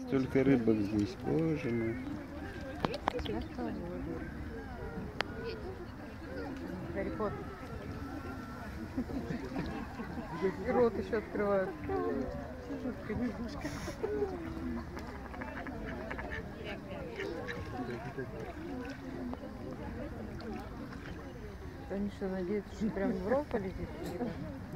Столько рыбок здесь, боже мой. Гарри Поттер. И рот еще открывают. Жуткая лягушка. Они что, надеются, что прям в рот полетит?